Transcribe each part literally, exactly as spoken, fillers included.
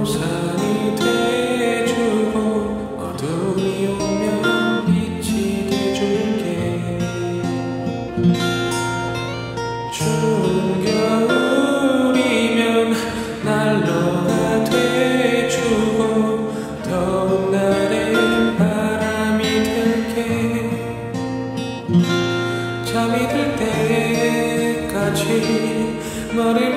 우산이 돼주고 어둠이 오면 빛이 돼줄게. 추운 겨울이면 난로가 돼주고 더운 날엔 바람이 될게. 잠이 들 때까지 너를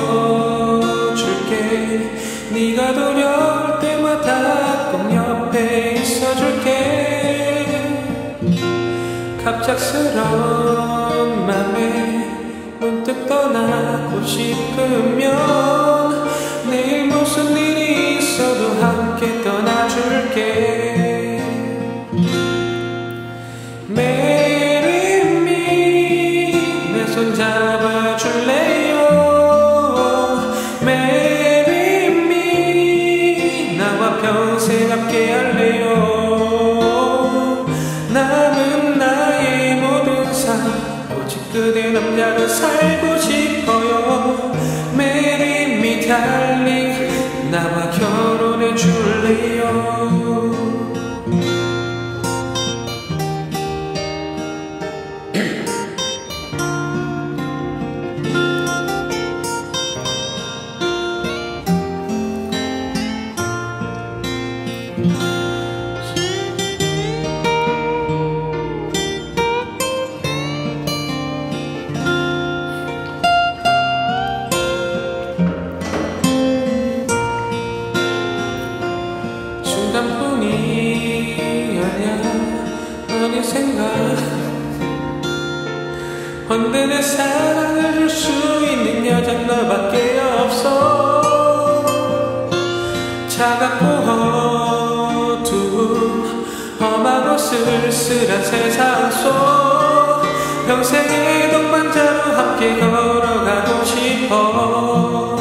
만져줄게. 네가 두려울 때마다 꼭 옆에 있어줄게. 갑작스런 맘에 문득 떠나고 싶으면 내일 무슨 일이 있어도 함께 떠나줄게. Marry me, 내 손 잡아줄래요? Marry me, 나와 평생 함께 할래요? 남은 나의 모든 삶 오직 그대 남자로 살고 싶어요. Marry me darling, 나와 결혼해 줄래요? 순간뿐이 아냐 어느샌가 언제 내 사랑을 줄 수 있는 여잔 너밖에 없어. 차갑고 어두운 험하고 쓸쓸한 세상 속 평생의 동반자로 함께 걸어가고 싶어.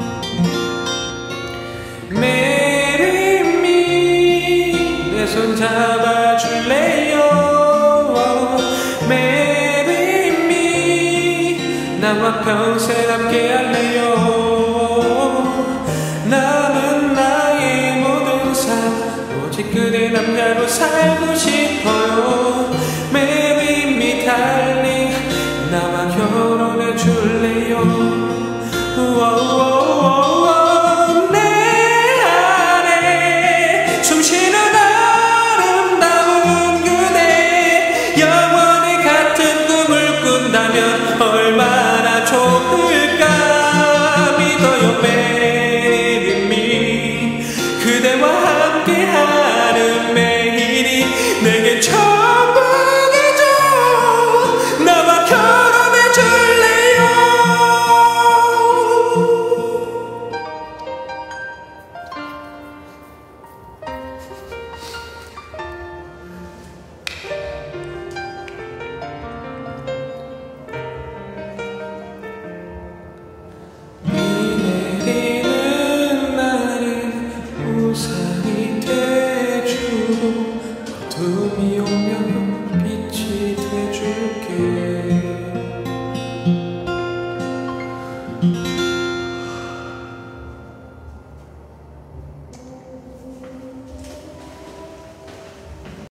손 잡아줄래요? Marry me, 나와 평생